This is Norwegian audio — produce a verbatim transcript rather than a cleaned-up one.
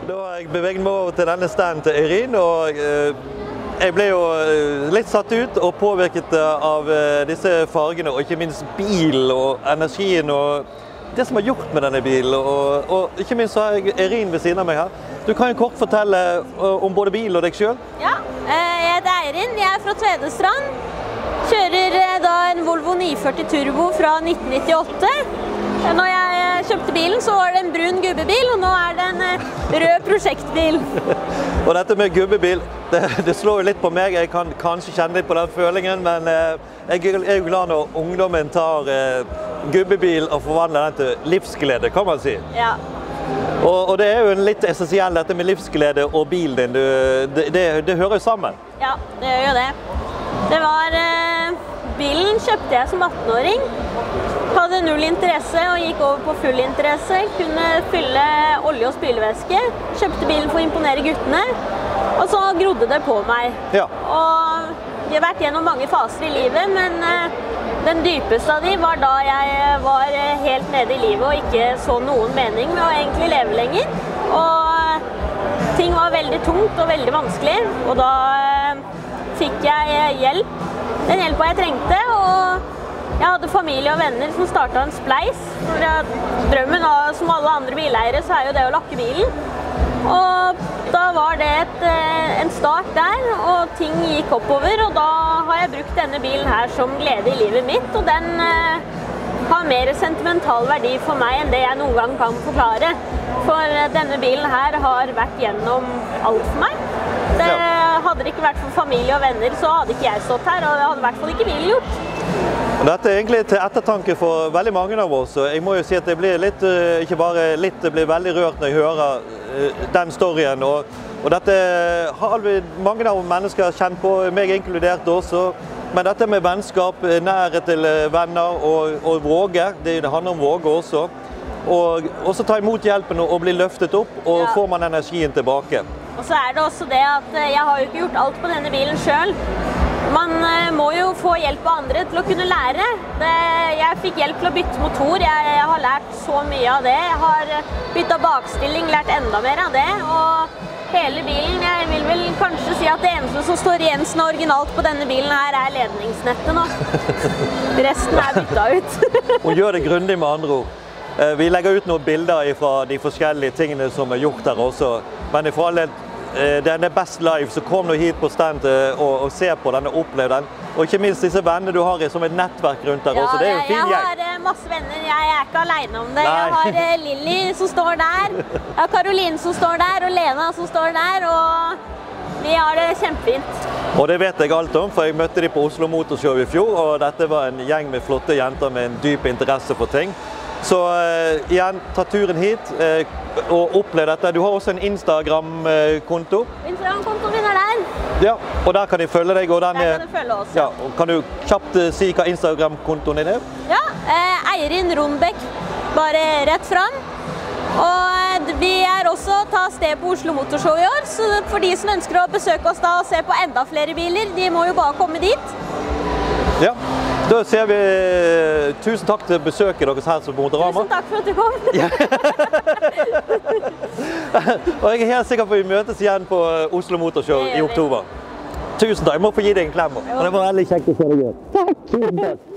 Da har jeg beveget meg over til denne standen til Eirin, og jeg ble jo litt satt ut og påvirket av disse fargene, og ikke minst bil og energien og det som har gjort med denne bilen. Og, og ikke minst så har jeg Eirin ved siden av meg her. Du kan jo kort fortelle om både bil og deg selv. Ja, jeg heter Eirin, jeg er fra Tvedestrand. Kjører da en Volvo ni førti Turbo fra nitten nittiåtte. Når jeg kjøpte bilen så var det en brun gubbebil, og nå er det en rød prosjektbil. Og dette med gubbebil, det, det slår jo litt på meg. Jeg kan kanskje kjenne litt på den følingen, men jeg er jo glad når ungdommen tar gubbebil og forvandler den til livsglede, kan man si. Ja. Og, og det er jo litt essensielt dette med livsglede og bilen din. Du, det, det, det hører jo sammen. Ja, det gjør jo det. Det var... Bilen kjøpte jeg som attenåring. Hadde null interesse og gikk over på full interesse. Kunne fylle olje og spylevæske. Kjøpte bilen for å imponere guttene. Og så grodde det på meg. Ja. Og jeg har vært gjennom mange faser i livet, men den dypeste av de var da jeg var helt nede i livet og ikke så noen mening med å egentlig leve lenger. Og ting var veldig tungt og veldig vanskelig, og da fikk jeg hjelp. Den hjelpa jeg trengte, og jeg hadde familie og venner som startet en spleis. Drømmen av, som alle andre bileiere, så er jo det å lakke bilen. Og da var det et, en start der, og ting gikk oppover, og da har jeg brukt denne bilen her som glede i livet mitt, og den eh, har mer sentimental verdi for meg enn det jeg noen gang kan forklare. For denne bilen her har vært gjennom alt for meg. Det, hadde det ikke vært for familie og venner, så hadde ikke jeg stått her, og det hadde i hvert fall ikke bilen gjort. Dette er egentlig til ettertanke for veldig mange av oss. Jeg må jo si at det blir litt, ikke bare litt, det blir veldig rørt når jeg hører den storyen. Og, og dette har mange av mennesker kjent på, meg inkludert også. Men dette med vennskap, nære til venner og, og våge, det, det handler om våge også. Og også ta imot hjelpen og bli løftet opp, og ja. Får man energien tilbake. Og så er det også det at jeg har jo ikke gjort alt på denne bilen selv. Man må jo få hjelp av andre til å kunne lære. Det, jeg fikk hjelp til å bytte motor, jeg, jeg har lært så mye av det. Jeg har byttet bakstilling, lært enda mer av det. Og hele bilen, jeg vil vel kanskje si at det eneste som står igjen som originalt på denne bilen her er ledningsnettet nå. Resten er byttet ut. Og gjør det grundig med andre ord. Vi legger ut noen bilder fra de forskjellige tingene som er gjort her også. Men for all del, den er best live, så kom nå hit på stand og, og se på den og opplev den. Og ikke minst disse vennene du har som et nettverk rundt der også. Det er jo en fin gjeng. Ja, jeg har masse venner. Jeg er ikke alene om det. Nei. Jeg har Lilly som står der, jeg har Caroline som står der, og Lena som står der, og vi har det kjempefint. Og det vet jeg alt om, for jeg møtte de på Oslo Motorshow i fjor, og dette var en gjeng med flotte jenter med en dyp interesse for ting. Så uh, igjen, ta turen hit uh, og opplev dette. Du har også en Instagram-konto. Instagram-kontoen min er der. Ja, og der kan de følge deg. Og den, der kan de følge oss. Ja, og kan du kjapt uh, si hva Instagram-kontoen din er? Ja, uh, Eirin Rondbekk, bare rett fram. Og uh, vi er også ta sted på Oslo Motorshow i år, så for de som ønsker å besøke oss da og se på enda flere biler, de må jo bare komme dit. Ja. Da ser vi, tusen takk til besøket deres her som Motorama. Tusen takk for at du kom. Ja. Og jeg er helt sikker på at vi møtes igjen på Oslo Motorshow i oktober. Tusen takk, jeg må få gi deg en klem. Og det var veldig kjekt å se deg. Takk, tusen takk.